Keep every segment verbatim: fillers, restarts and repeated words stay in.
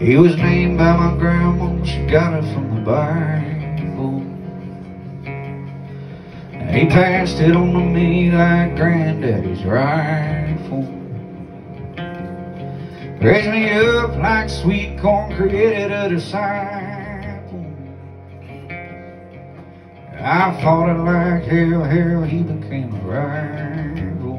He was named by my grandma, she got it from the Bible. And he passed it on to me like granddaddy's rifle. Raised me up like sweet corn, created a disciple. I fought it like hell, hell, he became a rival.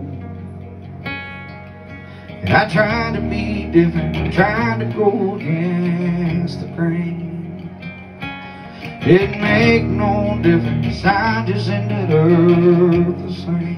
And I tried to be different, tried to go against the grain. Didn't make no difference, I just ended up the same.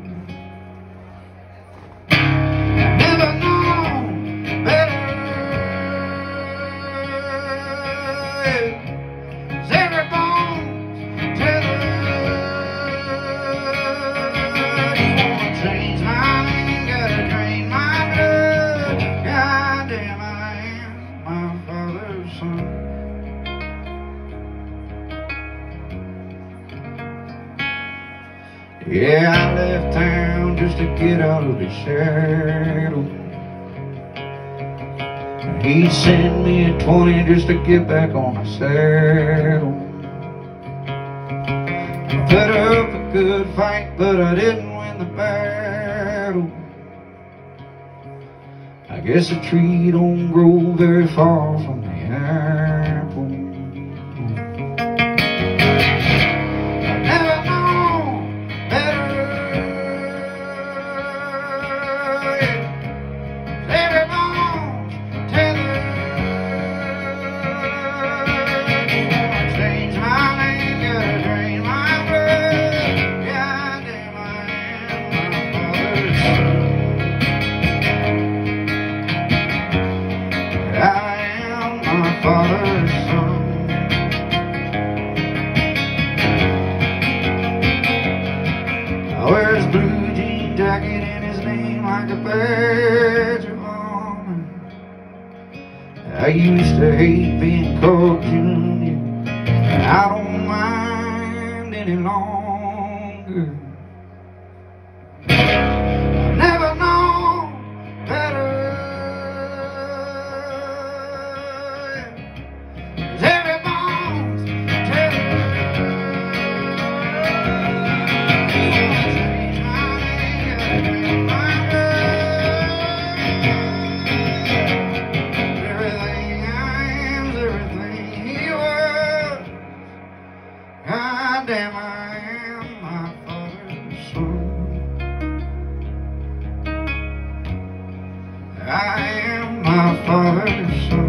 Yeah, I left town just to get out of the shadow. He'd send me a twenty just to get back on the saddle. I put up a good fight, but I didn't win the battle. I guess a tree don't grow very far from the apple. Father's son. I wear his blue jean jacket and his name like a badge of honor. I used to hate being called Junior, and I don't mind any longer. I've never known better. Damn, I am my father's son. I am my father's son.